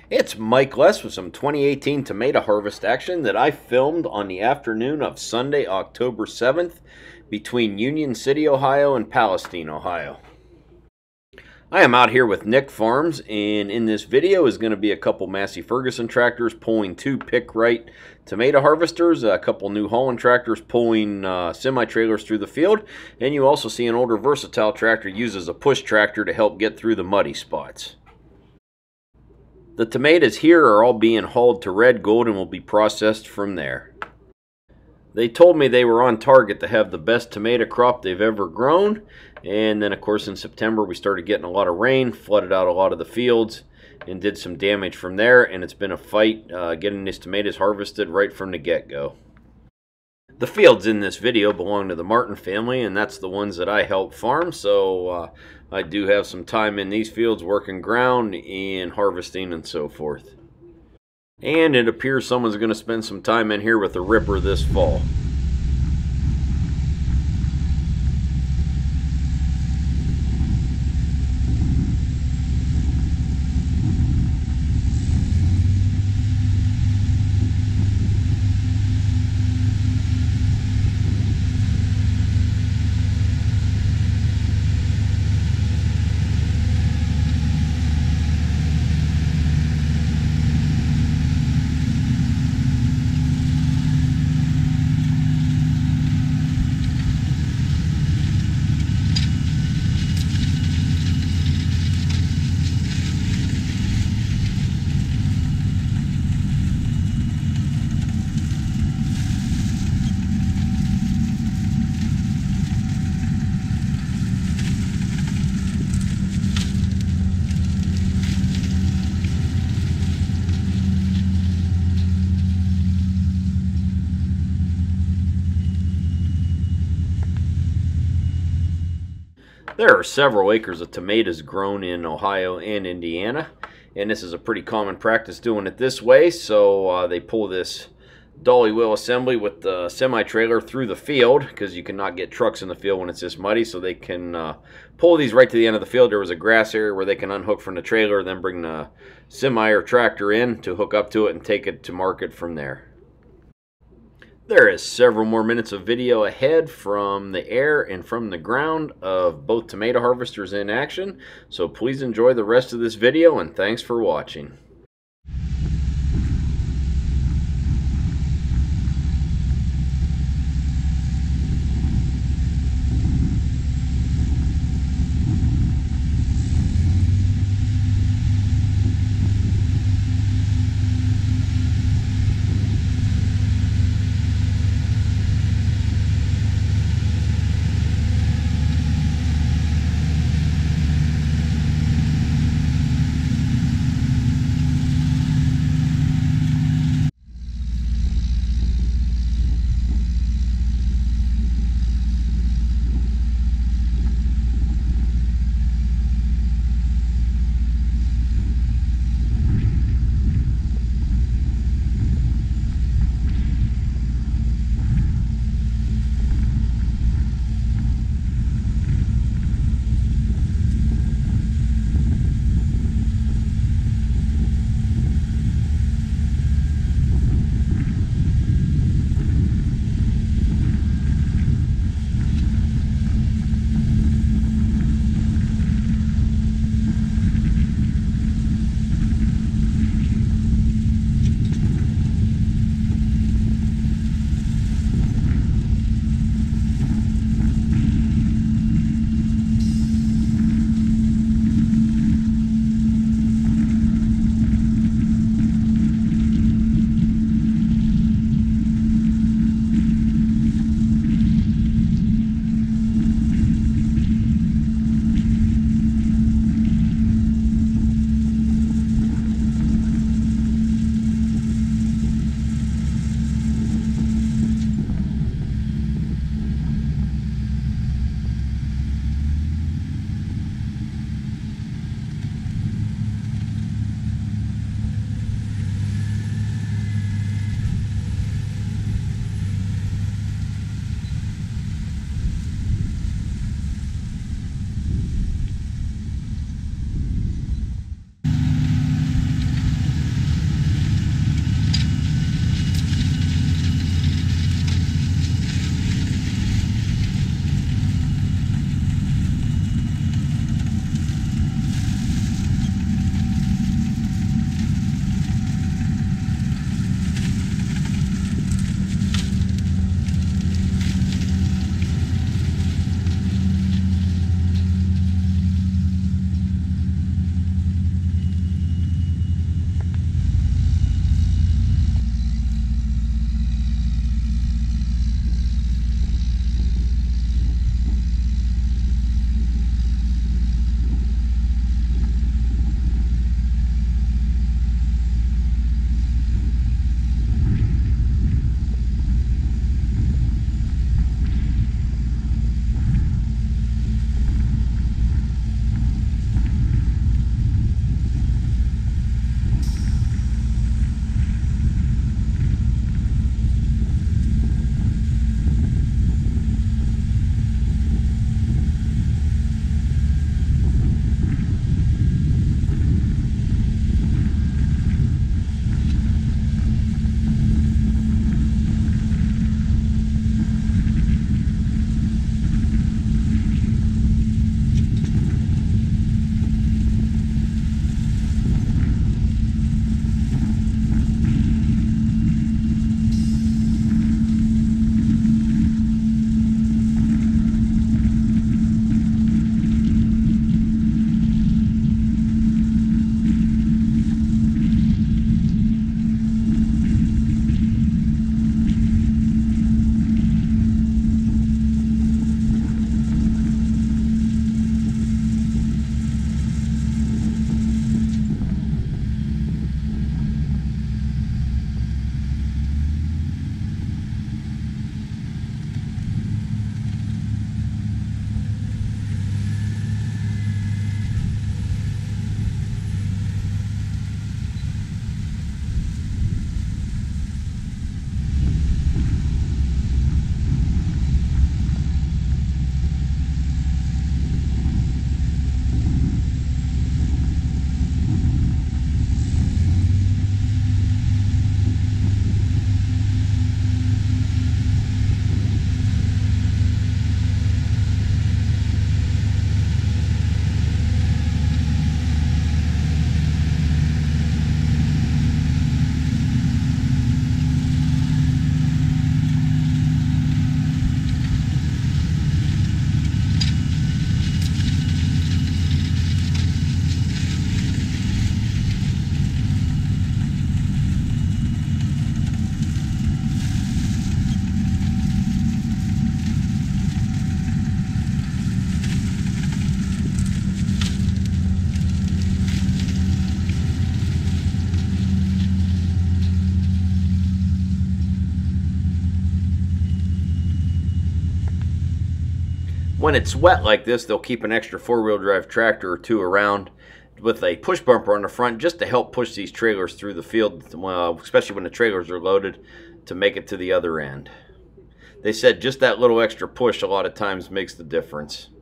It's Mike Less with some 2018 tomato harvest action that I filmed on the afternoon of Sunday, October 7th between Union City, Ohio and Palestine, Ohio. I am out here with Nick Farms, and in this video is going to be a couple Massey Ferguson tractors pulling two Pic-Rite tomato harvesters, a couple New Holland tractors pulling semi-trailers through the field, and you also see an older versatile tractor used as a push tractor to help get through the muddy spots. The tomatoes here are all being hauled to Red Gold and will be processed from there. They told me they were on target to have the best tomato crop they've ever grown, and then of course in September we started getting a lot of rain, flooded out a lot of the fields, and did some damage from there, and it's been a fight getting these tomatoes harvested right from the get-go. The fields in this video belong to the Martin family, and that's the ones that I help farm, so I do have some time in these fields working ground and harvesting and so forth. And it appears someone's going to spend some time in here with a ripper this fall. There are several acres of tomatoes grown in Ohio and Indiana, and this is a pretty common practice doing it this way. So they pull this dolly wheel assembly with the semi-trailer through the field, because you cannot get trucks in the field when it's this muddy, so they can pull these right to the end of the field. There was a grass area where they can unhook from the trailer, then bring the semi or tractor in to hook up to it and take it to market from there. There is several more minutes of video ahead from the air and from the ground of both tomato harvesters in action, so please enjoy the rest of this video, and thanks for watching. When it's wet like this, they'll keep an extra four-wheel drive tractor or two around with a push bumper on the front just to help push these trailers through the field, especially when the trailers are loaded, to make it to the other end. They said just that little extra push a lot of times makes the difference.